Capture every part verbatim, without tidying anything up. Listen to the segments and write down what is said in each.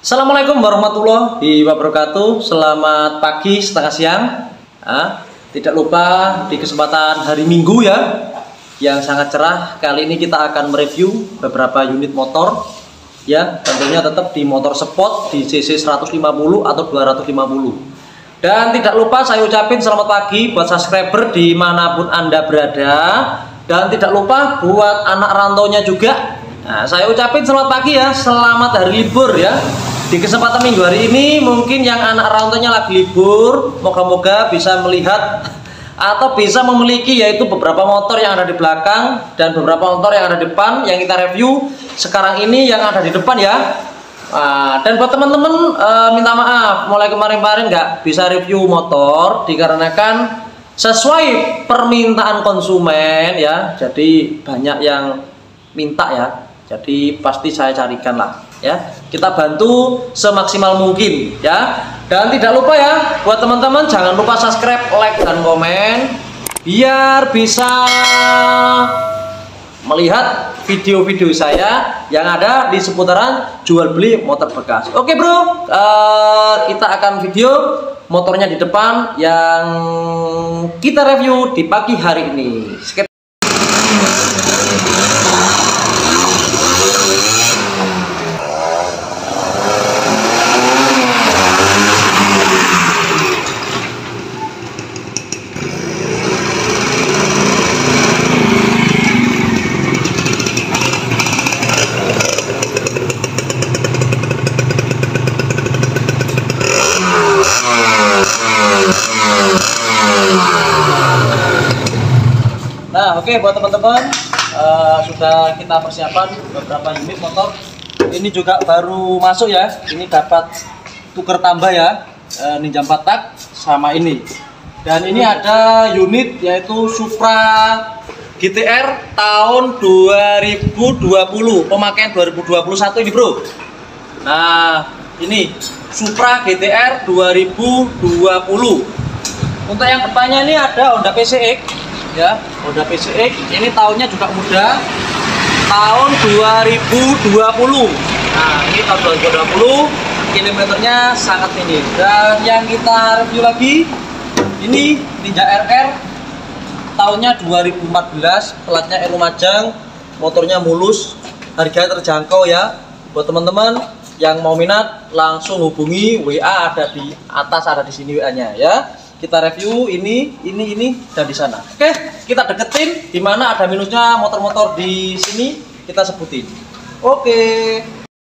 Assalamualaikum warahmatullahi wabarakatuh. Selamat pagi setengah siang. Nah, tidak lupa di kesempatan hari Minggu ya, yang sangat cerah. Kali ini kita akan mereview beberapa unit motor ya, tentunya tetap di motor sport di C C seratus lima puluh atau dua ratus lima puluh. Dan tidak lupa saya ucapin selamat pagi buat subscriber dimanapun Anda berada. Dan tidak lupa buat anak rantaunya juga. Nah, saya ucapin selamat pagi ya, selamat hari libur ya. Di kesempatan minggu hari ini mungkin yang anak rantaunya lagi libur, moga-moga bisa melihat atau bisa memiliki yaitu beberapa motor yang ada di belakang dan beberapa motor yang ada di depan yang kita review sekarang ini yang ada di depan ya. Nah, dan buat teman-teman e, minta maaf mulai kemarin-kemarin nggak bisa review motor dikarenakan sesuai permintaan konsumen ya, jadi banyak yang minta ya, jadi pasti saya carikan lah ya, kita bantu semaksimal mungkin ya. Dan tidak lupa ya buat teman-teman jangan lupa subscribe, like dan komen biar bisa melihat video-video saya yang ada di seputaran jual beli motor bekas. Oke bro, uh, kita akan video motornya di depan yang kita review di pagi hari ini. Skip. Nah, oke okay, buat teman-teman uh, sudah kita persiapan beberapa unit motor. Ini juga baru masuk ya. Ini dapat tuker tambah ya, uh, Ninja empat tak sama ini. Dan ini ada unit yaitu Supra G T R tahun dua ribu dua puluh, pemakaian dua ribu dua puluh satu ini bro. Nah, ini Supra G T R dua ribu dua puluh. Untuk yang depannya ini ada Honda P C X ya, Honda P C X ini tahunnya juga muda, tahun dua ribu dua puluh. Nah, ini tahun dua ribu dua puluh, kilometernya sangat tinggi. Dan yang kita review lagi ini Ninja R R tahunnya dua ribu empat belas, platnya R Lumajang, motornya mulus, harganya terjangkau ya. Buat teman-teman yang mau minat langsung hubungi, W A ada di atas, ada di sini W A-nya ya. Kita review ini, ini, ini, dan di sana. Oke, kita deketin di mana ada minusnya motor-motor di sini, kita sebutin. Oke.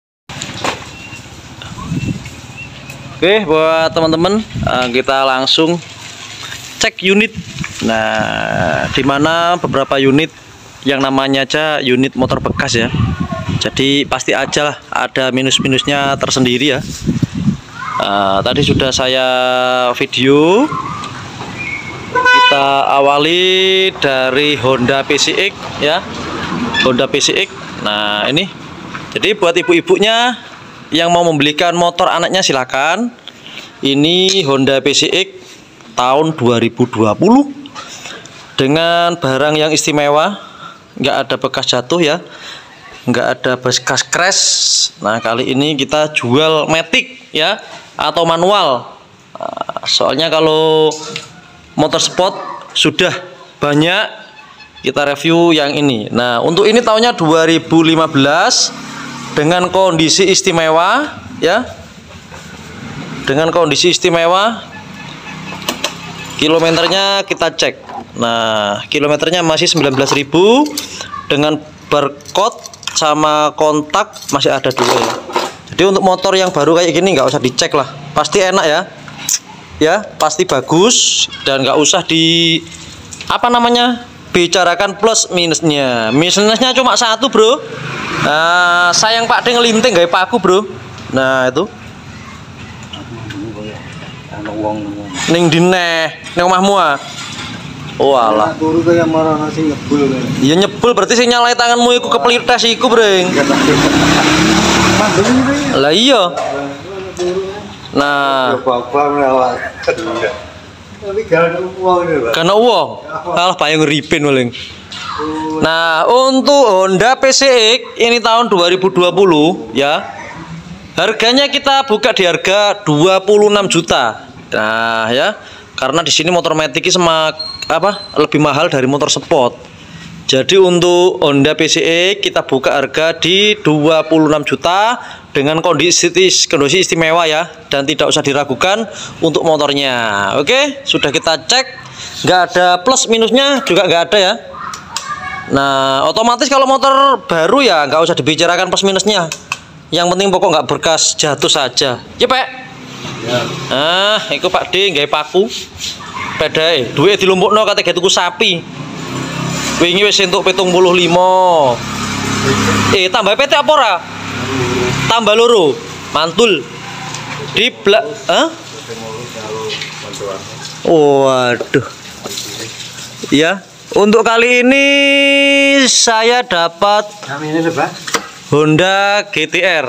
Oke, buat teman-teman, kita langsung cek unit. Nah, di mana beberapa unit yang namanya aja unit motor bekas ya. Jadi pasti aja lah ada minus-minusnya tersendiri ya. Uh, tadi sudah saya video. Kita awali dari Honda P C X ya, Honda P C X. Nah ini, jadi buat ibu-ibunya yang mau membelikan motor anaknya silakan. Ini Honda P C X tahun dua ribu dua puluh dengan barang yang istimewa, nggak ada bekas jatuh ya, nggak ada bekas crash. Nah kali ini kita jual matic ya, atau manual. Soalnya kalau motor sport sudah banyak, kita review yang ini. Nah untuk ini tahunnya dua ribu lima belas dengan kondisi istimewa ya, dengan kondisi istimewa. Kilometernya kita cek. Nah kilometernya masih sembilan belas ribu, dengan barcode sama kontak masih ada dua ya. Jadi untuk motor yang baru kayak gini nggak usah dicek lah, pasti enak ya, ya pasti bagus dan nggak usah di apa namanya bicarakan plus minusnya. Minusnya cuma satu bro. Nah, sayang Pak De ngelinting gak paku bro. Nah itu. Ning dineh, ning omahmu ah. Oh alah. Iya nyebul berarti sing nyalai tanganmu iku keplites iku, Breng. Lah iya. Nah, karena uang, kalah payung ripin paling. Nah, untuk Honda P C X ini tahun dua ribu dua puluh ya. Harganya kita buka di harga dua puluh enam juta. Nah, ya. Karena di sini motor Matic semak apa? Lebih mahal dari motor sport. Jadi untuk Honda P C X kita buka harga di dua puluh enam juta dengan kondisi kondisi istimewa ya, dan tidak usah diragukan untuk motornya. Oke, sudah kita cek, nggak ada plus minusnya juga nggak ada ya. Nah, otomatis kalau motor baru ya nggak usah dibicarakan plus minusnya. Yang penting pokok nggak berkas jatuh saja. Ya, Pak. Ya. Ah, itu Pak D nggak paku. Pedae, duit dilumpukno kate tuku sapi. Wingi wis entuk pitung puluh lima. Eh, tambah P T apa ora? Tambah loro. Mantul. Di blak, hah? Waduh. Ya, untuk kali ini saya dapat Honda G T R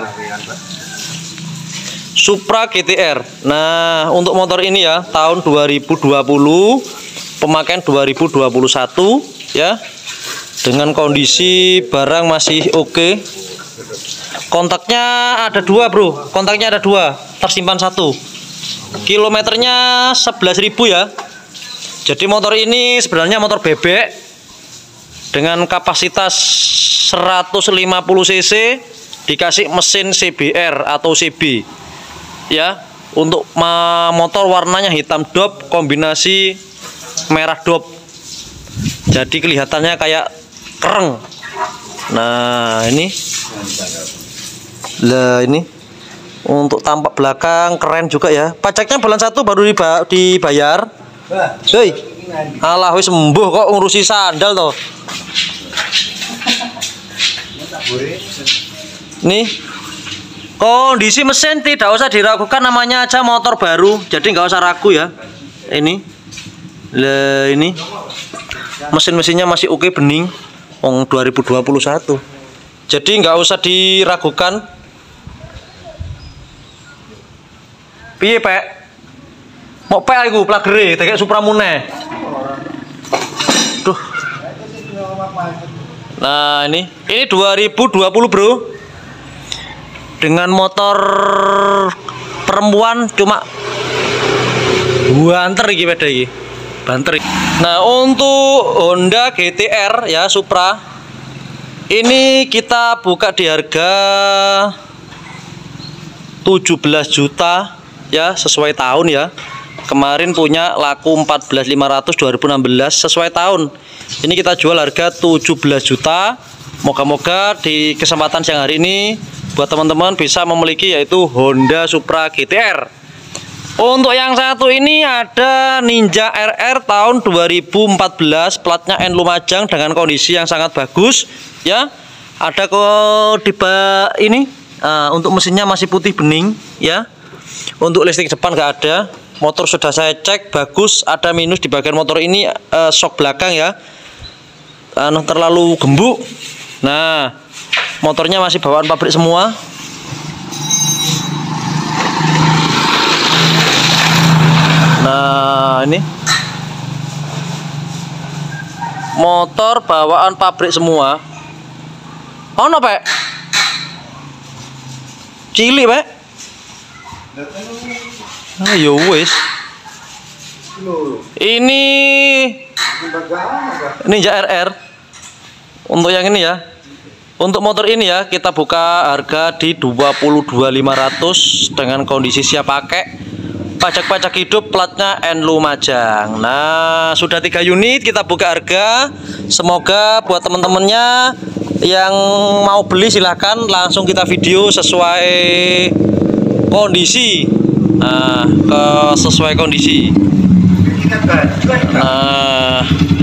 Supra G T R. Nah, untuk motor ini ya tahun dua ribu dua puluh, pemakaian dua ribu dua puluh satu ya. Dengan kondisi barang masih oke. Okay. Kontaknya ada dua, Bro. Kontaknya ada dua, tersimpan satu. Kilometernya sebelas ribu ya. Jadi motor ini sebenarnya motor bebek dengan kapasitas seratus lima puluh cc, dikasih mesin C B R atau C B. Ya, untuk motor warnanya hitam dop kombinasi merah dop. Jadi kelihatannya kayak kereng. Nah, ini. Lah ini. Untuk tampak belakang keren juga ya. Pajaknya bulan satu baru dibayar. Hei. Alah wis sembuh kok ngurusi sandal toh. Nih. Kondisi mesin tidak usah diragukan, namanya aja motor baru, jadi nggak usah ragu ya. Ini, lah ini, mesin-mesinnya masih oke, bening, Ong dua ribu dua puluh satu, jadi nggak usah diragukan. Piye Pak? Mau Pak aku plagere, kayak Supra Mune. Duh. Nah ini, ini dua ribu dua puluh bro. Dengan motor perempuan cuma banter iki beda iki. Banter. Nah, untuk Honda G T R ya Supra ini kita buka di harga tujuh belas juta ya, sesuai tahun ya. Kemarin punya laku empat belas lima ratus dua ribu enam belas sesuai tahun. Ini kita jual harga tujuh belas juta. Moga-moga di kesempatan siang hari ini buat teman-teman bisa memiliki yaitu Honda Supra G T R. Untuk yang satu ini ada Ninja R R tahun dua ribu empat belas, platnya N Lumajang dengan kondisi yang sangat bagus ya. Ada kok di ini uh, untuk mesinnya masih putih bening ya. Untuk listrik depan nggak ada. Motor sudah saya cek bagus, ada minus di bagian motor ini uh, sok belakang ya. Uh, terlalu gembuk. Nah, motornya masih bawaan pabrik semua. Nah, ini motor bawaan pabrik semua. Oh no, Pak. Cilik, Pak. Ayo wis. Ini Ninja R R. Untuk yang ini ya. Untuk motor ini ya kita buka harga di dua puluh dua ribu lima ratus dengan kondisi siap pakai, pajak-pajak hidup, platnya N Lumajang. Nah, sudah tiga unit kita buka harga. Semoga buat teman-temannya yang mau beli silahkan langsung kita video sesuai kondisi. Nah, ke sesuai kondisi. Nah,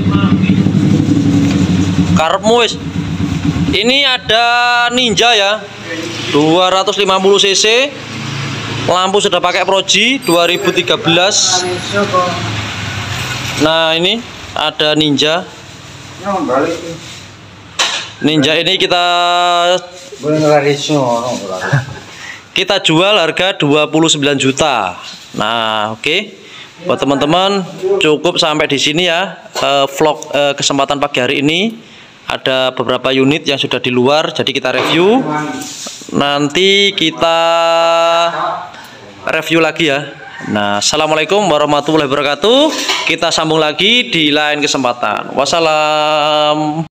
karepmu wis. Ini ada Ninja ya, dua ratus lima puluh cc, lampu sudah pakai Proji dua ribu tiga belas. Nah ini ada Ninja. Ninja ini kita kita jual harga dua puluh sembilan juta. Nah oke, okay. Buat teman-teman cukup sampai di sini ya uh, vlog uh, kesempatan pagi hari ini. Ada beberapa unit yang sudah di luar, jadi kita review. nanti kita review lagi ya. Nah, assalamualaikum warahmatullahi wabarakatuh. Kita sambung lagi di lain kesempatan. Wassalam.